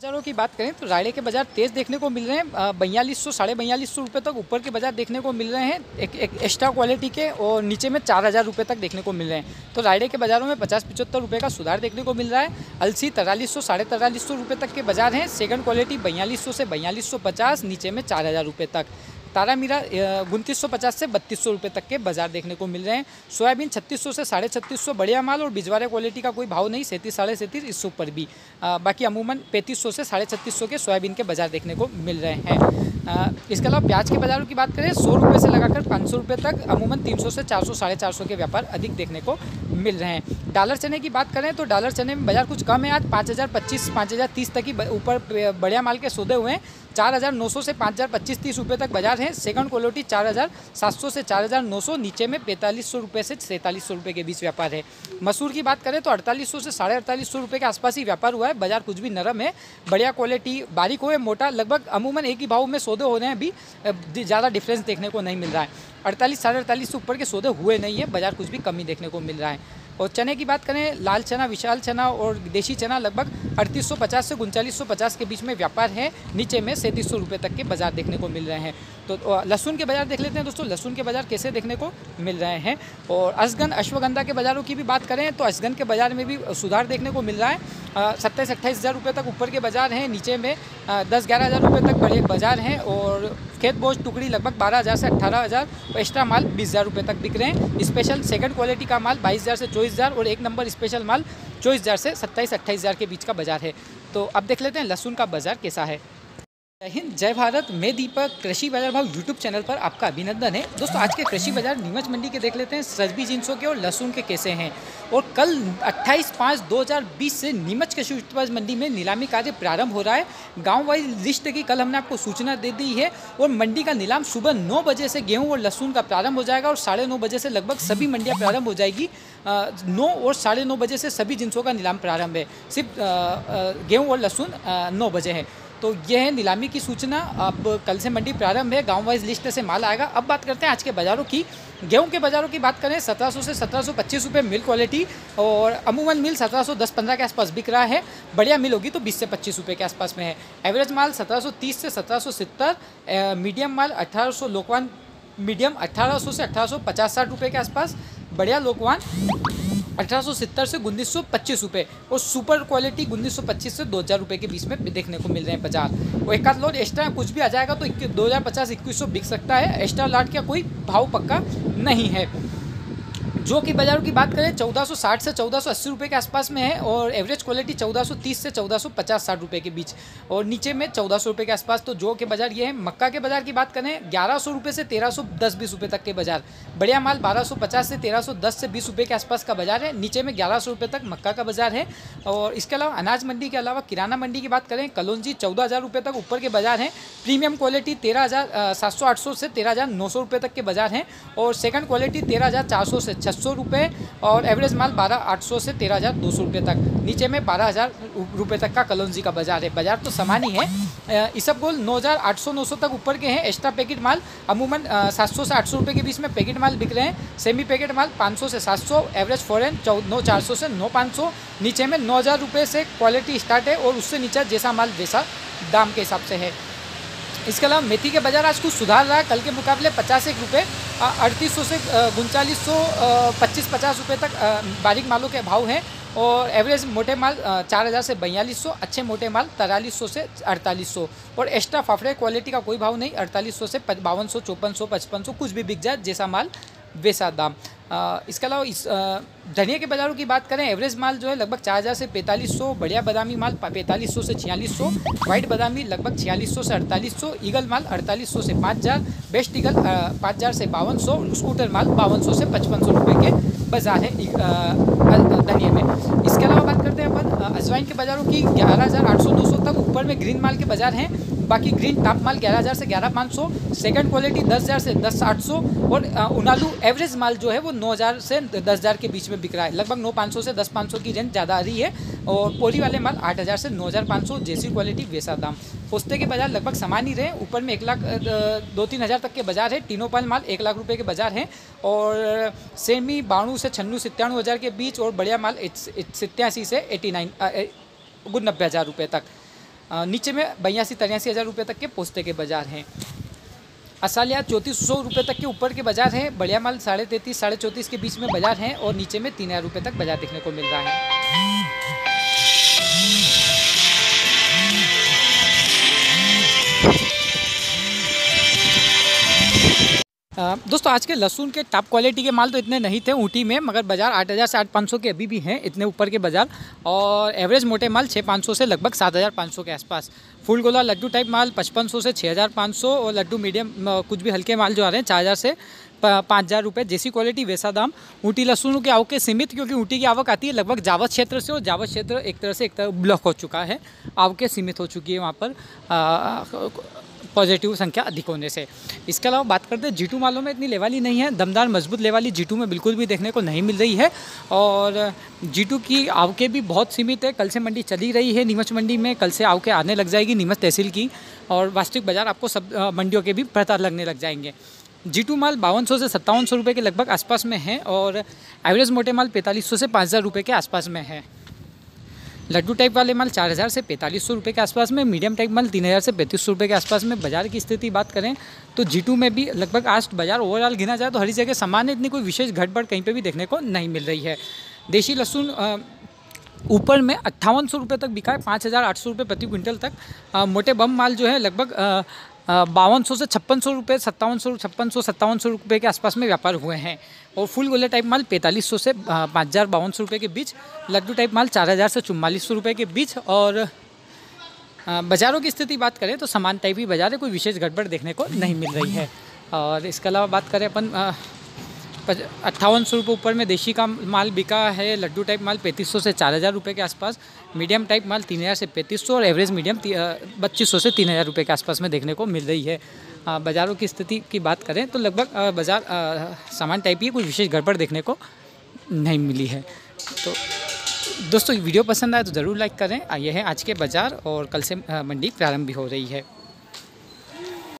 बाज़ारों की बात करें तो रायडे के बाज़ार तेज़ देखने को मिल रहे हैं। 4200 साढ़े 4200 रुपये तक ऊपर के बाज़ार देखने को मिल रहे हैं एक एक्स्ट्रा क्वालिटी के, और नीचे में 4000 रुपये तक देखने को मिल रहे हैं। तो रायडे के बाज़ारों में 50-75 रुपये का सुधार देखने को मिल रहा है। अलसी 4300 साढ़े 4300 रुपये तक के बाज़ार हैं। सेकंड क्वालिटी 4200 से 4250, नीचे में 4000 रुपये तक। तारा मीरा 2950 से 3200 रुपये तक के बाज़ार देखने को मिल रहे हैं। सोयाबीन 3600 से 3650 बढ़िया माल, और बिजवारे क्वालिटी का कोई भाव नहीं, 37 साढ़े 37 इससे ऊपर भी। बाकी अमूमन 3500 से 3650 के सोयाबीन के बाज़ार देखने को मिल रहे हैं। इसके अलावा प्याज के बाज़ारों की बात करें 100 रुपये से लगाकर 500 रुपये तक, अमूमन 300 से 400 साढ़े 400 के व्यापार अधिक देखने को मिल रहे हैं। डॉलर चने की बात करें तो डॉलर चने में बाज़ार कुछ कम है। आज 5025 5030 तक ही ऊपर बढ़िया माल के सौदे हुए हैं। 4900 से 5025-30 रुपये तक बाज़ार है। सेकंड क्वालिटी 4700 से 4900, नीचे में 4500 रुपये से 4300 रुपये के बीच व्यापार है। मसूर की बात करें तो 4800 से 4850 रुपये के आसपास ही व्यापार हुआ है। बाज़ार कुछ भी नरम है, बढ़िया क्वालिटी, बारीक हो या मोटा, लगभग अमूमन एक ही भाव में सौदे हो रहे हैं। अभी ज़्यादा डिफरेंस देखने को नहीं मिल रहा है। 48 साढ़े 48 से ऊपर के सौदे हुए नहीं है, बाज़ार कुछ भी कमी देखने को मिल रहा है। और चने की बात करें, लाल चना, विशाल चना और देशी चना लगभग 3850 से 3950 के बीच में व्यापार है। नीचे में 3700 रुपये तक के बाज़ार देखने को मिल रहे हैं। तो लहसुन के बाज़ार देख लेते हैं दोस्तों, लहसुन के बाज़ार कैसे देखने को मिल रहे हैं। और असगन अश्वगंधा के बाज़ारों की भी बात करें तो असगन के बाज़ार में भी सुधार देखने को मिल रहा है। 27-28 हज़ार रुपये तक ऊपर के बाज़ार हैं, नीचे में 10-11 हज़ार रुपये तक बड़े बाज़ार हैं। और खेत बोझ टुकड़ी लगभग 12,000 से 18,000, और एक्स्ट्रा माल 20,000 रुपये तक बिक रहे हैं। स्पेशल सेकंड क्वालिटी का माल 22,000 से 24,000, और एक नंबर स्पेशल माल 24,000 से 27-28 हज़ार के बीच का बाज़ार है। तो अब देख लेते हैं लहसुन का बाज़ार कैसा है। जय हिंद, जय भारत। मैं दीपक, कृषि बाजार भाव यूट्यूब चैनल पर आपका अभिनंदन है। दोस्तों आज के कृषि बाजार नीमच मंडी के देख लेते हैं सब्जी जिनसों के और लहसुन के कैसे हैं। और कल 28/5/2020 से नीमच कृषि उत्पाद मंडी में नीलामी कार्य प्रारंभ हो रहा है। गांव वाइज लिस्ट की कल हमने आपको सूचना दे दी है। और मंडी का नीलाम सुबह 9 बजे से गेहूँ और लहसुन का प्रारंभ हो जाएगा, और 9:30 बजे से लगभग सभी मंडियाँ प्रारंभ हो जाएगी। 9 और 9:30 बजे से सभी जिनसों का नीलाम प्रारंभ है। सिर्फ गेहूँ और लहसुन 9 बजे है। तो यह है नीलामी की सूचना। अब कल से मंडी प्रारंभ है, गांव वाइज लिस्ट से माल आएगा। अब बात करते हैं आज के बाज़ारों की। गेहूं के बाज़ारों की बात करें 1700 से 1725 रुपये मिल क्वालिटी, और अमूमन मिल 1710-15 के आसपास बिक रहा है। बढ़िया मिल होगी तो 20 से 25 रुपये के आसपास में है। एवरेज माल 1730 से 1770, मीडियम माल 1800, लोकवान मीडियम 1800 से 1850-60 रुपये के आसपास, बढ़िया लोकवान 1870 से 1925 रुपये, और सुपर क्वालिटी 1925 से 2000 रुपये के बीच में देखने को मिल रहे हैं बाजार। और एक आध लोड एक्स्ट्रा कुछ भी आ जाएगा तो 2050-2100 बिक सकता है। एक्स्ट्रा लाट का कोई भाव पक्का नहीं है। जो कि बाज़ारों की बात करें 1460 से 1480 रुपये के आसपास में है, और एवरेज क्वालिटी 1430 से 1450-60 रुपये के बीच, और नीचे में 1400 रुपये के आसपास। तो जो के बाज़ार ये है। मक्का के बाज़ार की बात करें 1100 रुपये से 1310-20 रुपये तक के बाज़ार। बढ़िया माल 1250 से 1310 से 20 रुपये के आसपास का बाज़ार है। नीचे में 1100 रुपये तक मक्का का बाज़ार है। और इसके अलावा अनाज मंडी के अलावा किराना मंडी की बात करें, कलौंजी 14,000 रुपये तक ऊपर के बाज़ार हैं। प्रीमियम क्वालिटी 13,700-800 से 13,900 रुपये तक के बाज़ार हैं। और सेकंड क्वालिटी 13,400 से 600 रुपये, और एवरेज माल 12,800 से 13,200 रुपये तक। नीचे में 12,000 रुपये तक का कलौंजी का बाज़ार है। बाज़ार तो समान ही है। इसबगोल 9,800-900 तक ऊपर के हैं। एक्स्ट्रा पैकेट माल अमूमन 700 से 800 रुपये के बीच में पैकेट माल बिक रहे हैं। सेमी पैकेट माल 500 से 700, एवरेज फॉरेन 9,400 से 9,500, नीचे में 9,000 रुपये से क्वालिटी स्टार्ट है, और उससे नीचे जैसा माल वैसा दाम के हिसाब से है। इसके अलावा मेथी के बाज़ार आज कुछ सुधार रहा है। कल के मुकाबले 51 रुपये, 3800 से 3900, 25-50 रुपये तक बारीक मालों के भाव हैं। और एवरेज मोटे माल 4,000 से 4200, अच्छे मोटे माल 4300 से 4800, और एक्स्ट्रा फाफड़े क्वालिटी का कोई भाव नहीं। 4800 से 5200, 5400, 5500, कुछ भी बिक जाए, जैसा माल वैसा दाम। इसके अलावा इस धनिया के बाज़ारों की बात करें, एवरेज माल जो है लगभग 4,000 से 4500, बढ़िया बादामी माल 4500 से 4600, वाइट बादामी लगभग 4600 से 4800, ईगल माल 4800 से 5,000, बेस्ट ईगल 5,000 से 5200, स्कूटर माल 5200 से 5500 रुपये के बाज़ार है धनिया में। इसके अलावा बात करते हैं अपन अजवाइन के बाज़ारों की। 11,800-900 तक ऊपर में ग्रीन माल के बाज़ार हैं। बाकी ग्रीन टॉप माल 11,000 से 11,500, सेकंड क्वालिटी 10,000 से 10,800, और उनालू एवरेज माल जो है वो 9,000 से 10,000 के बीच में बिक रहा है। लगभग 9,500 से 10,500 की रेंज ज़्यादा आ रही है। और पोरी वाले माल 8,000 से 9,500, जैसी क्वालिटी वैसा दाम। पोस्ते के बाज़ार लगभग समान ही रहे। ऊपर में 1 लाख 2-3 हज़ार तक के बाज़ार है। तीनों पाल माल 1 लाख रुपये के बाज़ार हैं। और सेमी 92 से 96-97 हज़ार के बीच, और बढ़िया माल 87 से 89 90 हज़ार रुपये तक। नीचे में 82-83 हज़ार रुपये तक के पोस्ते के बाज़ार हैं। असालिया 3400 रुपये तक के ऊपर के बाज़ार हैं। बढ़िया माल 33-34 के बीच में बाज़ार हैं और नीचे में 3000 रुपये तक बाज़ार देखने को मिल रहा है। दोस्तों आज के लहसुन के टॉप क्वालिटी के माल तो इतने नहीं थे ऊटी में, मगर बाज़ार 8000 से 8500 के अभी भी हैं, इतने ऊपर के बाज़ार। और एवरेज मोटे माल 6500 से लगभग 7500 के आसपास। फुल गोला लड्डू टाइप माल 5500 से 6500 और लड्डू मीडियम कुछ भी हल्के माल जो आ रहे हैं 4000 से 5000 रुपये। जैसी क्वालिटी वैसा दाम। ऊटी लहसुन की आवक के सीमित, क्योंकि ऊटी की आवक आती है लगभग जावत क्षेत्र से और जावत क्षेत्र एक तरह ब्लॉक हो चुका है, आवकें सीमित हो चुकी है वहाँ पर पॉजिटिव संख्या अधिक होने से। इसके अलावा बात करते हैं जीटू मालों में इतनी लेवाली नहीं है, दमदार मजबूत लेवाली जीटू में बिल्कुल भी देखने को नहीं मिल रही है। और जीटू की आवकें भी बहुत सीमित है। कल से मंडी चली रही है नीमच मंडी में, कल से आवकें आने लग जाएगी नीमच तहसील की, और वास्तविक बाज़ार आपको सब मंडियों के भी पता लगने लग जाएंगे। जीटू माल 5200 से 5700 रुपये के लगभग आसपास में है और एवरेज मोटे माल 4500 से 5000 रुपये के आसपास में है। लड्डू टाइप वाले माल 4000 से 4500 रुपये के आसपास में, मीडियम टाइप माल 3000 से 3500 रुपये के आसपास में। बाजार की स्थिति बात करें तो जीटू में भी लगभग आज बाजार ओवरऑल गिना जाए तो हर जगह समान है, इतनी कोई विशेष घटबढ़ कहीं पे भी देखने को नहीं मिल रही है। देशी लहसुन ऊपर में 5800 रुपये तक बिका है, 5800 रुपये प्रति क्विंटल तक। मोटे बम माल जो है लगभग 5200 से 5600 रुपये, 5700 रुपये के आसपास में व्यापार हुए हैं। और फुल गोले टाइप माल 4500 से 5200 रुपये के बीच। लड्डू टाइप माल 4000 से 4400 रुपये के बीच। और बाज़ारों की स्थिति बात करें तो समान टाइप ही बाज़ार है, कोई विशेष गड़बड़ देखने को नहीं मिल रही है। और इसके अलावा बात करें अपन 5800 रुपये ऊपर में देशी का माल बिका है। लड्डू टाइप माल 3500 से 4000 रुपये के आसपास। मीडियम टाइप माल 3000 से 3500 और एवरेज मीडियम 2500 से 3000 रुपये के आसपास में देखने को मिल रही है। बाज़ारों की स्थिति की बात करें तो लगभग बाज़ार सामान टाइप ही, कोई विशेष गड़बड़ देखने को नहीं मिली है। तो दोस्तों वीडियो पसंद आए तो ज़रूर लाइक करें। ये है आज के बाज़ार और कल से मंडी प्रारंभ भी हो रही है।